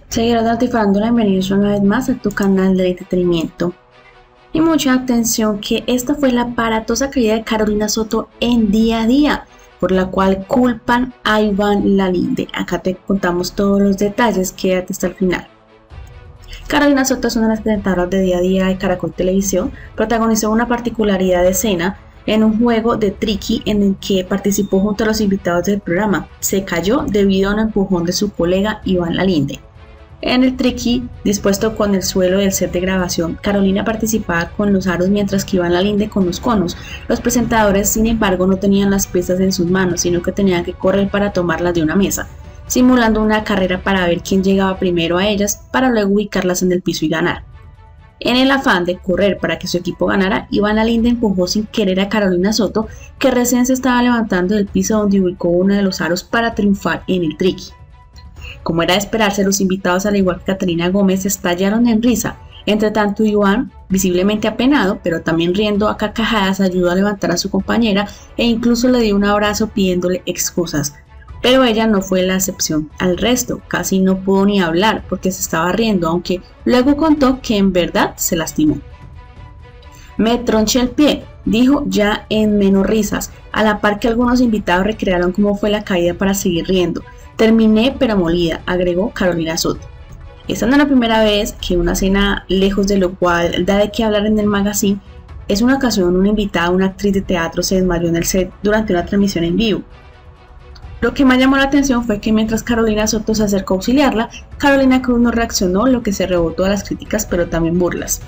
Seguidores de Notifarándula, bienvenidos una vez más a tu canal de entretenimiento. Y mucha atención que esta fue la aparatosa caída de Carolina Soto en Día a Día, por la cual culpan a Iván Lalinde. Acá te contamos todos los detalles, quédate hasta el final. Carolina Soto es una de las presentadoras de Día a Día de Caracol Televisión. Protagonizó una particularidad de escena en un juego de triqui en el que participó junto a los invitados del programa. Se cayó debido a un empujón de su colega Iván Lalinde. En el triqui, dispuesto con el suelo del set de grabación, Carolina participaba con los aros mientras que Iván Lalinde con los conos. Los presentadores, sin embargo, no tenían las piezas en sus manos, sino que tenían que correr para tomarlas de una mesa, simulando una carrera para ver quién llegaba primero a ellas para luego ubicarlas en el piso y ganar. En el afán de correr para que su equipo ganara, Iván Lalinde empujó sin querer a Carolina Soto, que recién se estaba levantando del piso donde ubicó uno de los aros para triunfar en el triqui. Como era de esperarse, los invitados, al igual que Catalina Gómez, estallaron en risa. Entre tanto, Iván, visiblemente apenado, pero también riendo a carcajadas, ayudó a levantar a su compañera e incluso le dio un abrazo pidiéndole excusas. Pero ella no fue la excepción al resto, casi no pudo ni hablar porque se estaba riendo, aunque luego contó que en verdad se lastimó. Me tronché el pie, dijo ya en menos risas, a la par que algunos invitados recrearon cómo fue la caída para seguir riendo. Terminé pero molida, agregó Carolina Soto. Esta no es la primera vez que una escena, lejos de lo cual da de qué hablar en el magazine, es una ocasión una invitada, una actriz de teatro, se desmayó en el set durante una transmisión en vivo. Lo que más llamó la atención fue que mientras Carolina Soto se acercó a auxiliarla, Carolina Cruz no reaccionó, lo que se rebotó a las críticas pero también burlas.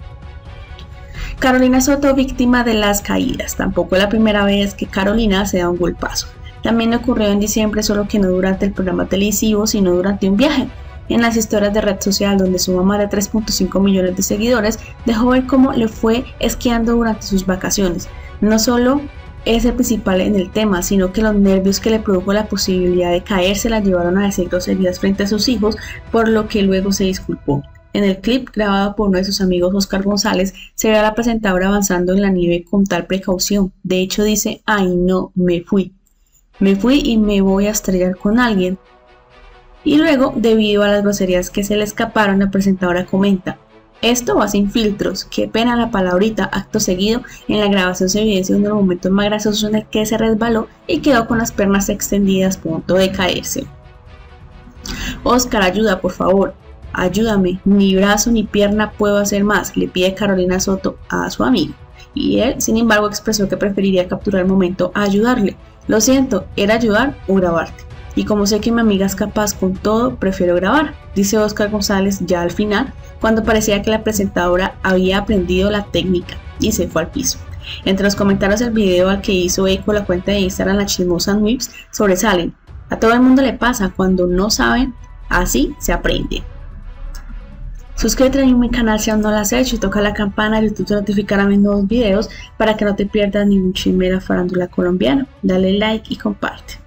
Carolina Soto, víctima de las caídas. Tampoco es la primera vez que Carolina se da un golpazo. También ocurrió en diciembre, solo que no durante el programa televisivo, sino durante un viaje. En las historias de red social, donde suma más de 3.5 millones de seguidores, dejó ver cómo le fue esquiando durante sus vacaciones. No solo es el principal en el tema, sino que los nervios que le produjo la posibilidad de caerse la llevaron a decir groserías frente a sus hijos, por lo que luego se disculpó. En el clip, grabado por uno de sus amigos, Oscar González, se ve a la presentadora avanzando en la nieve con tal precaución. De hecho dice: "Ay no, me fui y me voy a estrellar con alguien". Y luego, debido a las groserías que se le escaparon, la presentadora comenta: "Esto va sin filtros, qué pena la palabrita". Acto seguido, en la grabación se evidencia uno de los momentos más graciosos en el que se resbaló y quedó con las piernas extendidas a punto de caerse. "Oscar, ayuda, por favor, ayúdame, ni brazo ni pierna puedo hacer más", le pide Carolina Soto a su amigo. Y él, sin embargo, expresó que preferiría capturar el momento a ayudarle. "Lo siento, ¿era ayudar o grabarte? Y como sé que mi amiga es capaz con todo, prefiero grabar", dice Oscar González ya al final, cuando parecía que la presentadora había aprendido la técnica y se fue al piso. Entre los comentarios del video, al que hizo eco la cuenta de Instagram La Chismosa Whips, sobresalen: "A todo el mundo le pasa, cuando no saben, así se aprende". Suscríbete a mi canal si aún no lo has hecho y toca la campana de YouTube te notificará mis nuevos videos para que no te pierdas ningún chisme de la farándula colombiana. Dale like y comparte.